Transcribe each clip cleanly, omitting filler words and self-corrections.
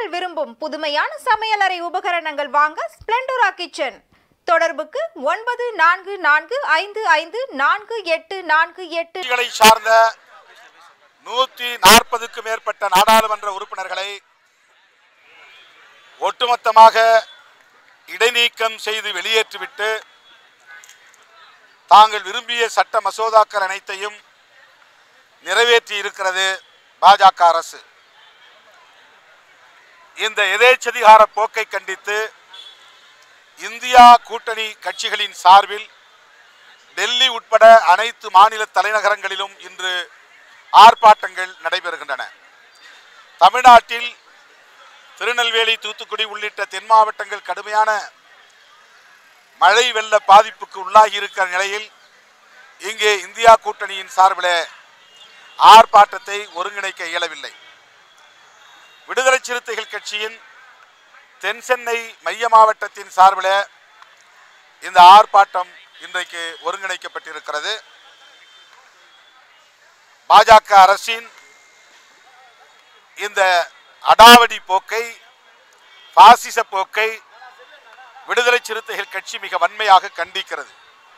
விரும்பும் புதுமையான சமையலறை உபகரணங்கள் வாங்க ஸ்ப்ளெண்டோரா கிச்சன். தொடர்புக்கு 9445548448 சார்ந்த 140க்கும் மேற்பட்ட நாடாளுமன்ற உறுப்பினர்களை ஒட்டுமொத்தமாக இடைநீக்கம் செய்து வெளியேற்றிவிட்டு தாங்கள் விரும்பிய சட்ட மசோதாக்கள் அனைத்தையும் நிறைவேற்றி இருக்கிறது பாஜக அரசு. இந்த எதேச்சதிகார போக்கை கண்டித்து இந்தியா கூட்டணி கட்சிகளின் சார்பில் டெல்லி உட்பட அனைத்து மாநில தலைநகரங்களிலும் இன்று ஆர்ப்பாட்டங்கள் நடைபெறுகின்றன. தமிழ்நாட்டில் திருநெல்வேலி, தூத்துக்குடி உள்ளிட்ட தென் மாவட்டங்கள் கடுமையான மழை வெள்ள பாதிப்புக்கு உள்ளாகி இருக்கிற நிலையில் இங்கே இந்தியா கூட்டணியின் சார்பில் ஆர்ப்பாட்டத்தை ஒருங்கிணைக்க இயலவில்லை. விடுதலை சிறுத்தைகள் கட்சியின் தென் சென்னை மைய மாவட்டத்தின் சார்பில் இந்த ஆர்ப்பாட்டம் இன்றைக்கு ஒருங்கிணைக்கப்பட்டிருக்கிறது. பாஜக அரசின் இந்த அடாவடி போக்கை, பாசிச போக்கை விடுதலை சிறுத்தைகள் கட்சி மிக வன்மையாக கண்டிக்கிறது.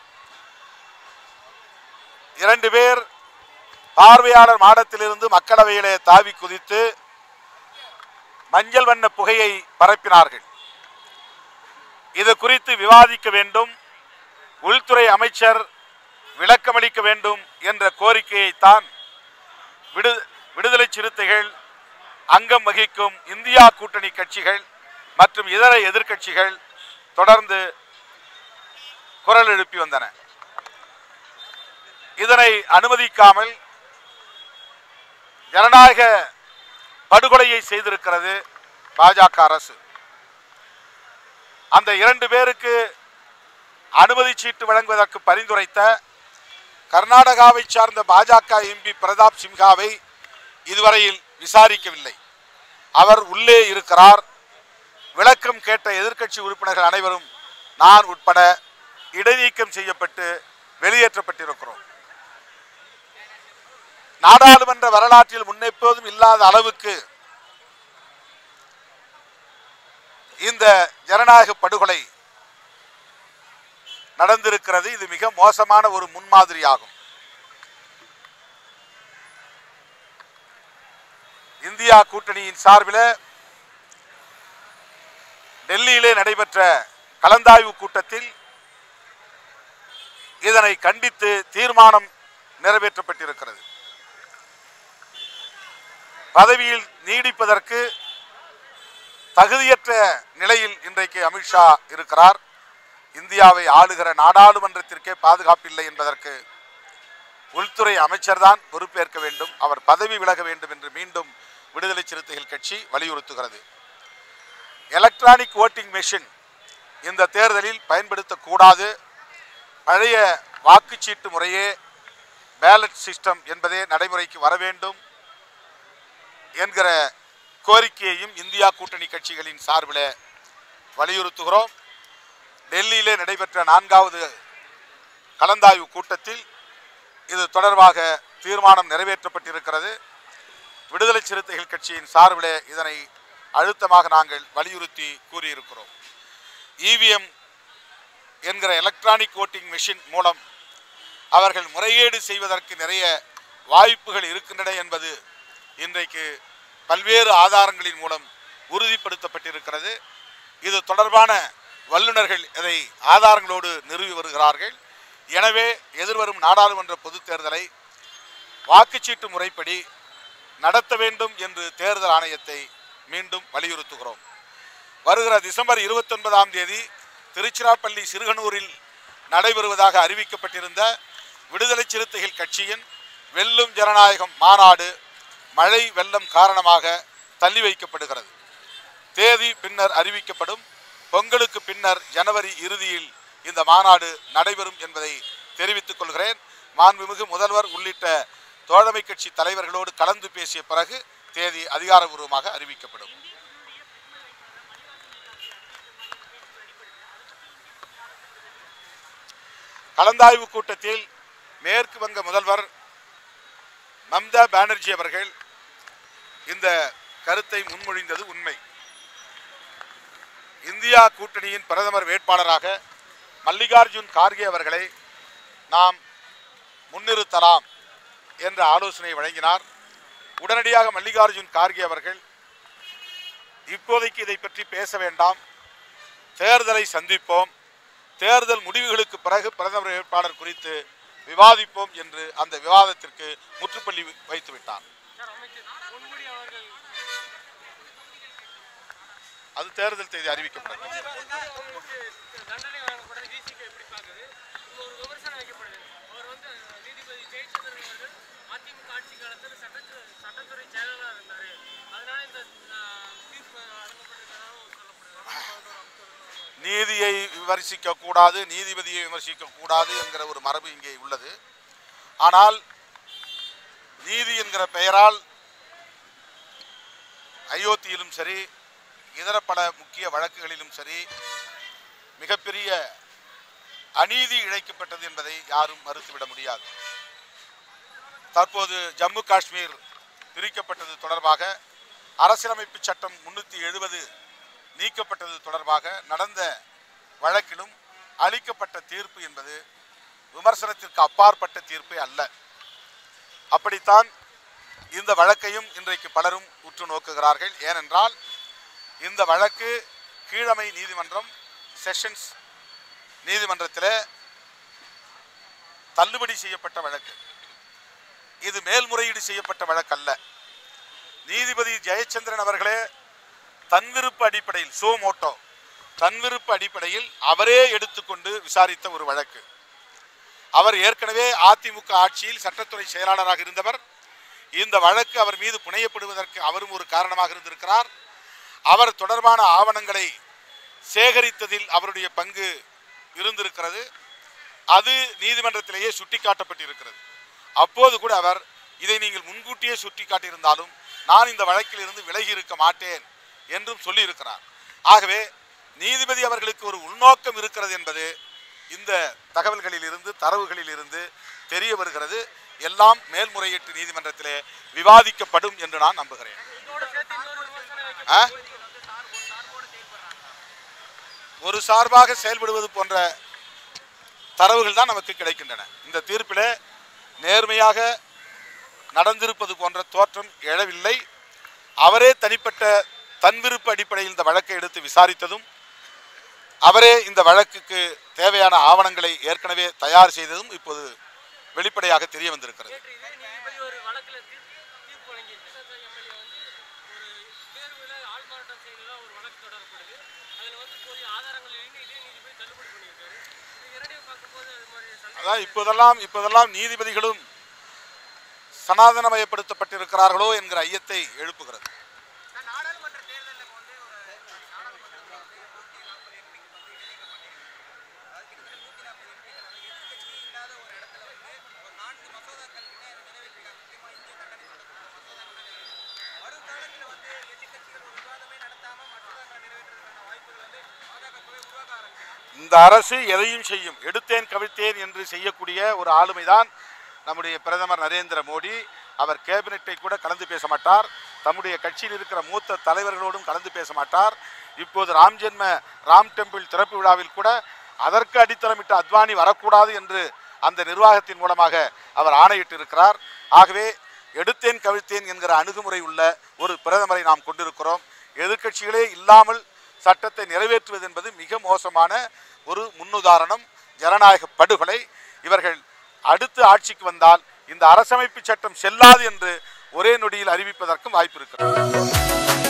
2 பேர் பார்வையாளர் மாடத்திலிருந்து மக்களவையிலே தாவி குதித்து மஞ்சள் வண்ண புகையை பரப்பினார்கள். இது குறித்து விவாதிக்க வேண்டும், உள்துறை அமைச்சர் விளக்கமளிக்க வேண்டும் என்ற கோரிக்கையைத்தான் விடுதலை சிறுத்தைகள் அங்கம் வகிக்கும் இந்தியா கூட்டணி கட்சிகள் மற்றும் இதர எதிர்க்கட்சிகள் தொடர்ந்து குரல் எழுப்பி வந்தன. இதனை அனுமதிக்காமல் ஜனநாயக படுகொலையை செய்திருக்கிறது பாஜக அரசு. அந்த 2 பேருக்கு அனுமதி சீட்டு வழங்குவதற்கு பரிந்துரைத்த கர்நாடகாவை சார்ந்த பாஜக எம்பி பிரதாப் சிம்ஹாவை இதுவரையில் விசாரிக்கவில்லை. அவர் உள்ளே இருக்கிறார். விளக்கம் கேட்ட எதிர்க்கட்சி உறுப்பினர்கள் அனைவரும் நான் உட்பட இடைநீக்கம் செய்யப்பட்டு வெளியேற்றப்பட்டிருக்கிறோம். நாடாளுமன்ற வரலாற்றில் முன்னெப்போதும் இல்லாத அளவுக்கு இந்த ஜனநாயக படுகொலை நடந்திருக்கிறது. இது மிக மோசமான ஒரு முன்மாதிரியாகும். இந்தியா கூட்டணியின் சார்பில் டெல்லியிலே நடைபெற்ற கலந்தாய்வு கூட்டத்தில் இதனை கண்டித்து தீர்மானம் நிறைவேற்றப்பட்டிருக்கிறது. பதவியில் நீடிப்பதற்கு தகுதியற்ற நிலையில் இன்றைக்கு அமித்ஷா இருக்கிறார். இந்தியாவை ஆளுகிற நாடாளுமன்றத்திற்கே பாதுகாப்பில்லை என்பதற்கு உள்துறை அமைச்சர் தான் பொறுப்பேற்க வேண்டும், அவர் பதவி விலக வேண்டும் என்று மீண்டும் விடுதலை சிறுத்தைகள் கட்சி வலியுறுத்துகிறது. எலக்ட்ரானிக் ஓட்டிங் மெஷின் இந்த தேர்தலில் பயன்படுத்தக்கூடாது, பழைய வாக்குச்சீட்டு முறையே பேலட் சிஸ்டம் என்பதே நடைமுறைக்கு வர வேண்டும் என்கிற கோரிக்கையையும் இந்தியா கூட்டணி கட்சிகளின் சார்பில் வலியுறுத்துகிறோம். டெல்லியிலே நடைபெற்ற 4வது கலந்தாய்வு கூட்டத்தில் இது தொடர்பாக தீர்மானம் நிறைவேற்றப்பட்டிருக்கிறது. விடுதலை சிறுத்தைகள் கட்சியின் சார்பில் இதனை அழுத்தமாக நாங்கள் வலியுறுத்தி கூறியிருக்கிறோம். இவிஎம் என்கிற எலக்ட்ரானிக் ஓட்டிங் மெஷின் மூலம் அவர்கள் முறைகேடு செய்வதற்கு நிறைய வாய்ப்புகள் இருக்கின்றன என்பது இன்றைக்கு பல்வேறு ஆதாரங்களின் மூலம் உறுதிப்படுத்தப்பட்டிருக்கிறது. இது தொடர்பான வல்லுநர்கள் இதை ஆதாரங்களோடு நிறுவி வருகிறார்கள். எனவே எதிர்வரும் நாடாளுமன்ற பொதுத் தேர்தலை வாக்குச்சீட்டு முறைப்படி நடத்த வேண்டும் என்று தேர்தல் ஆணையத்தை மீண்டும் வலியுறுத்துகிறோம். வருகிற டிசம்பர் 29ஆம் தேதி திருச்சிராப்பள்ளி சிறுகனூரில் நடைபெறுவதாக அறிவிக்கப்பட்டிருந்த விடுதலை சிறுத்தைகள் கட்சியின் வெல்லும் ஜனநாயகம் மாநாடு மழை வெள்ளம் காரணமாக தள்ளி வைக்கப்படுகிறது. தேதி பின்னர் அறிவிக்கப்படும். பொங்கலுக்கு பின்னர் ஜனவரி இறுதியில் இந்த மாநாடு நடைபெறும் என்பதை தெரிவித்துக் கொள்கிறேன். மாண்புமிகு முதல்வர் உள்ளிட்ட தோழமை கட்சி தலைவர்களோடு கலந்து பேசிய பிறகு தேதி அதிகாரபூர்வமாக அறிவிக்கப்படும். கலந்தாய்வு கூட்டத்தில் மேற்கு வங்க முதல்வர் மம்தா பானர்ஜி அவர்கள் இந்த கருத்தை முன்மொழிந்தது உண்மை. இந்தியா கூட்டணியின் பிரதமர் வேட்பாளராக மல்லிகார்ஜுன் கார்கே அவர்களை நாம் முன்னிறுத்தலாம் என்ற ஆலோசனை வழங்கினார். உடனடியாக மல்லிகார்ஜுன் கார்கே அவர்கள் இப்போதைக்கு இதை பற்றி பேச வேண்டாம், தேர்தலை சந்திப்போம், தேர்தல் முடிவுகளுக்கு பிறகு பிரதமர் வேட்பாளர் குறித்து விவாதிப்போம் என்று அந்த விவாதத்திற்கு முற்றுப்புள்ளி வைத்துவிட்டார். அது தேர்தல் தேதி அறிவிக்கப்பட்டது. நீதியை விமர்சிக்க கூடாது, நீதிபதியை விமர்சிக்க கூடாது என்கிற ஒரு மரபு இங்கே உள்ளது. ஆனால் நீதி என்கிற பெயரால் அயோத்தியிலும் சரி, இதர பல முக்கிய வழக்குகளிலும் சரி மிகப்பெரிய அநீதி இழைக்கப்பட்டது என்பதை யாரும் மறுத்துவிட முடியாது. தற்போது ஜம்மு காஷ்மீர் பிரிக்கப்பட்டது தொடர்பாக, அரசியலமைப்பு சட்டம் 370 நீக்கப்பட்டது தொடர்பாக நடந்த வழக்கிலும் அளிக்கப்பட்ட தீர்ப்பு என்பது விமர்சனத்திற்கு அப்பாற்பட்ட தீர்ப்பே அல்ல. அப்படித்தான் இந்த வழக்கையும் இன்றைக்கு பலரும் உற்று நோக்குகிறார்கள். ஏனென்றால் இந்த வழக்கு கீழமை நீதிமன்றம், செஷன்ஸ் நீதிமன்றத்தில் தள்ளுபடி செய்யப்பட்ட வழக்கு. இது மேல்முறையீடு செய்யப்பட்ட வழக்கு அல்ல. நீதிபதி ஜெயச்சந்திரன் அவர்களே தன்விருப்பு அடிப்படையில், சோமோட்டோ தன்விருப்பு அடிப்படையில் அவரே எடுத்துக்கொண்டு விசாரித்த ஒரு வழக்கு. அவர் ஏற்கனவே அதிமுக ஆட்சியில் சட்டத்துறை செயலாளராக இருந்தவர். இந்த வழக்கு அவர் மீது புனையப்படுவதற்கு அவரும் ஒரு காரணமாக இருந்திருக்கிறார். அவர் தொடர்பான ஆவணங்களை சேகரித்ததில் அவருடைய பங்கு இருந்திருக்கிறது. அது நீதிமன்றத்திலேயே சுட்டிக்காட்டப்பட்டிருக்கிறது. அப்போது கூட அவர் இதை நீங்கள் முன்கூட்டியே சுட்டிக்காட்டியிருந்தாலும் நான் இந்த வழக்கில் இருந்து விலகி இருக்க மாட்டேன் என்றும் சொல்லியிருக்கிறார். ஆகவே நீதிபதி அவர்களுக்கு ஒரு உள்நோக்கம் இருக்கிறது என்பது இந்த தகவல்களில் இருந்து, தரவுகளில் இருந்து தெரிய வருகிறது. எல்லாம் மேல்முறையீட்டு நீதிமன்றத்திலே விவாதிக்கப்படும் என்று நான் நம்புகிறேன். ஒரு சார்பாக செயல்படுவது போன்ற தரவுகள் தான் நமக்கு கிடைக்கின்றன. இந்த தீர்ப்பிலே நேர்மையாக நடந்திருப்பது போன்ற தோற்றம் எழவில்லை. அவரே தனிப்பட்ட தன்விருப்பு அடிப்படையில் இந்த வழக்கை எடுத்து விசாரித்ததும், அவரே இந்த வழக்குக்கு தேவையான ஆவணங்களை ஏற்கனவே தயார் செய்ததும் இப்போது வெளிப்படையாக தெரிய வந்திருக்கிறது. அதான் இப்போதெல்லாம் நீதிபதிகளும் சனாதனமயப்படுத்தப்பட்டிருக்கிறார்களோ என்கிற ஐயத்தை எழுப்புகிறது. இந்த அரசு எதையும் செய்யும், எடுத்தேன் கவிழ்த்தேன் என்று செய்யக்கூடிய ஒரு ஆளுமைதான் நம்முடைய பிரதமர் நரேந்திர மோடி. அவர் கேபினெட்டை கூட கலந்து பேச மாட்டார். தம்முடைய கட்சியில் இருக்கிற மூத்த தலைவர்களோடும் கலந்து பேச மாட்டார். இப்போது ராம் டெம்பிள் திறப்பு விழாவில் கூட அதற்கு அடித்தளமிட்டு அத்வானி வரக்கூடாது என்று அந்த நிர்வாகத்தின் மூலமாக அவர் ஆணையிட்டு இருக்கிறார். ஆகவே எடுத்தேன் கவிழ்த்தேன் என்கிற அணுகுமுறை உள்ள ஒரு பிரதமரை நாம் கொண்டிருக்கிறோம். எதிர்க்கட்சிகளே இல்லாமல் சட்டத்தை நிறைவேற்றுவது என்பது மிக மோசமான ஒரு முன்னுதாரணம், ஜனநாயக படுகொலை. இவர்கள் அடுத்து ஆட்சிக்கு வந்தால் இந்த அரசமைப்பு சட்டம் செல்லாது என்று ஒரே நொடியில் அறிவிப்பதற்கும் வாய்ப்பு இருக்கிறது.